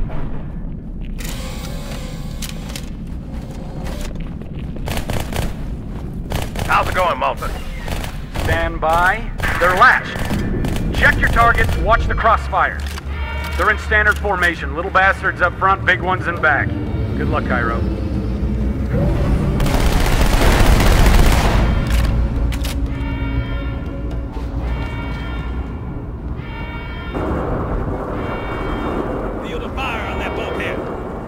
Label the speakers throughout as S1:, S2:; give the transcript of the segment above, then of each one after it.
S1: How's it going, Malta?
S2: Stand by. They're latched. Check your targets, watch the crossfires. They're in standard formation. Little bastards up front, big ones in back. Good luck, Cairo.
S3: Feel the fire on that bulkhead.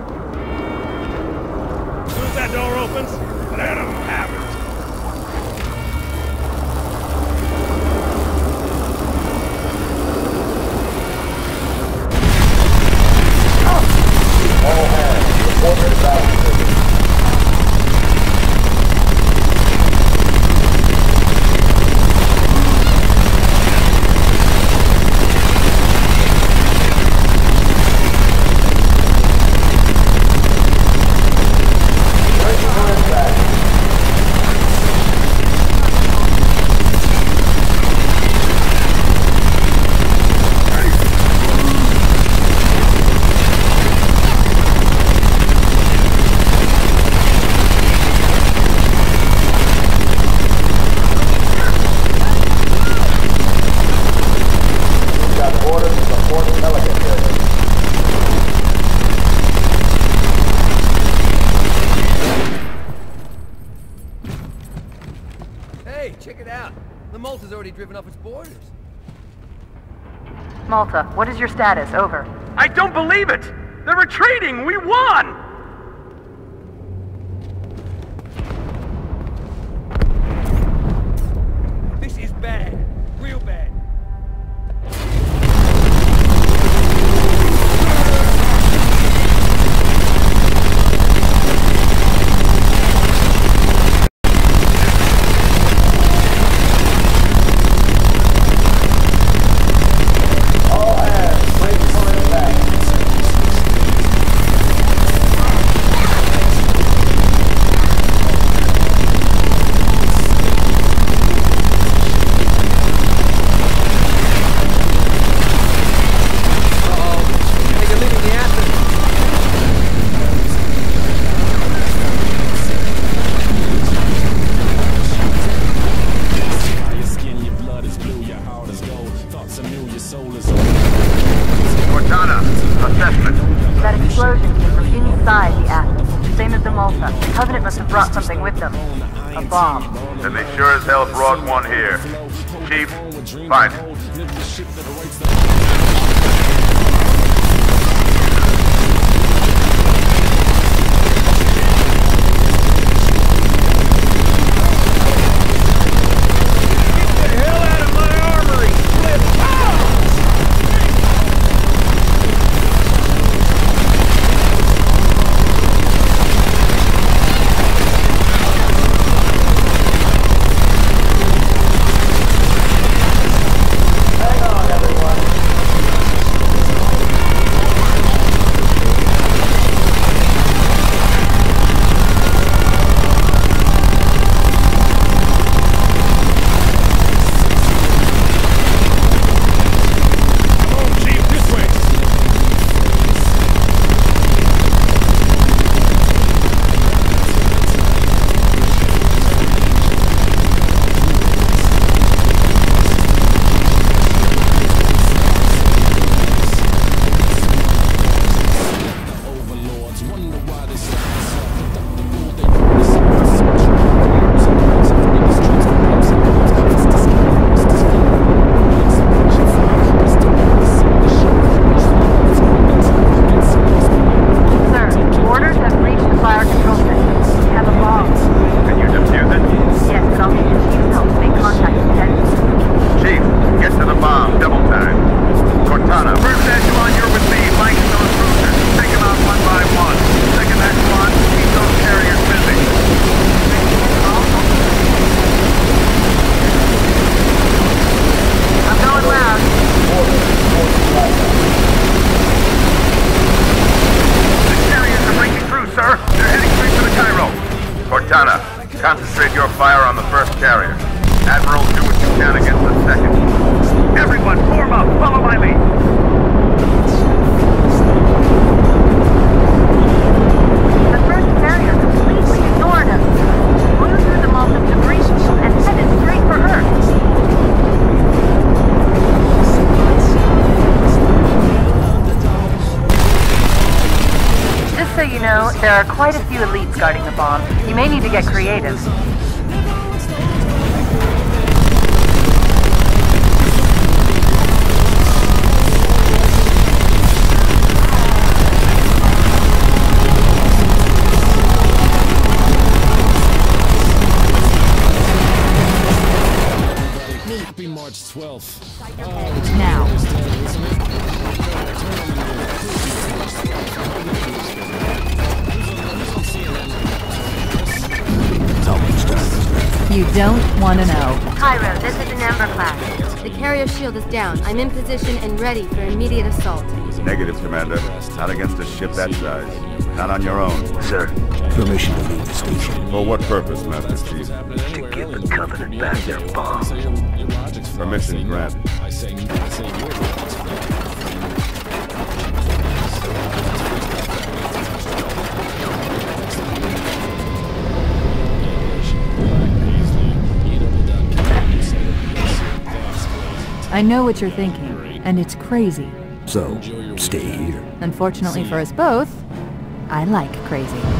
S3: As soon as that door opens, let them have it.
S4: All hands, reported about
S5: driven off its borders.
S6: Malta, what is your status? Over.
S2: I don't believe it! They're retreating! We won!
S5: This is bad. Real bad.
S6: Something with them. A bomb.
S1: And they sure as hell brought one here. Chief, find it. Concentrate your fire on the first carrier. Admiral, do what you can against the second. Everyone, form up! Follow my lead!
S6: know, there are quite a few elites guarding the bomb. You may need to get creative.
S7: March 12th.
S6: Now. You don't want to know.
S8: Cairo, this is an Ember class. The carrier shield is down. I'm in position and ready for immediate assault.
S1: Negative, Commander. Not against a ship that size. Not on your own.
S9: Sir,
S7: Permission to leave the station.
S1: For what purpose, Master Chief?
S9: to give the Covenant back their bomb.
S1: Permission granted.
S6: I know what you're thinking, and it's crazy.
S7: So, stay here.
S6: Unfortunately for us both, I like crazy.